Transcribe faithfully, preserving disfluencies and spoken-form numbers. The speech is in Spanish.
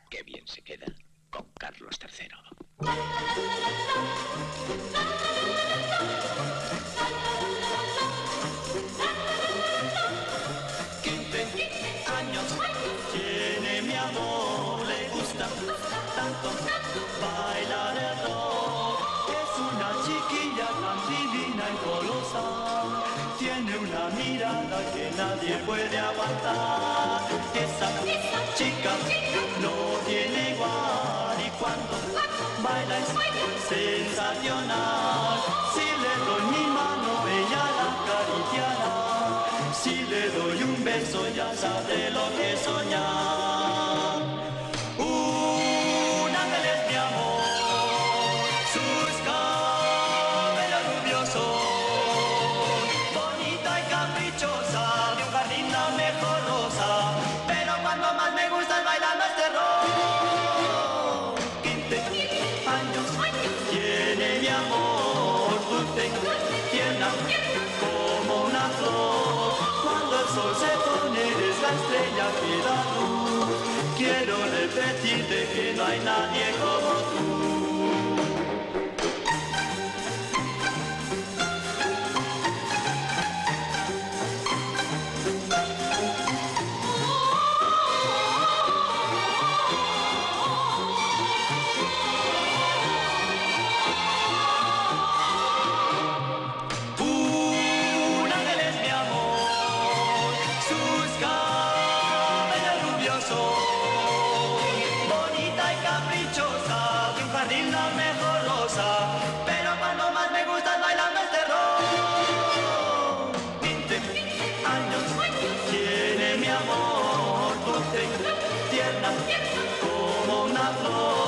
Qué bien se queda con Carlos tercero. quince años tiene mi amor, le gusta tanto bailar el rock. Es una chiquilla tan divina y colosal, tiene una mirada que nadie puede aguantar. Esa chica no tiene igual y cuando baila es sensacional. Si le doy mi mano ella la acariciará, si le doy un beso ya sabré lo que es soñar. Un ángel es mi amor, sus cabellos rubiosos, bonita y caprichosa, de un jardín la mejor rosa, pero cuando más me gusta es bailando este rock. quince años tiene mi amor, dulce, tierna, como una flor. Cuando el sol se pone es la estrella que da luz. Quiero repetirte que no hay nadie como tú. Un ángel es mi amor, sus cabellos rubiosos, bonita y caprichosa, de un jardín la mejor rosa, pero cuando más me gusta es bailando este rock. quince años tiene mi amor, dulce, tierna, como una flor.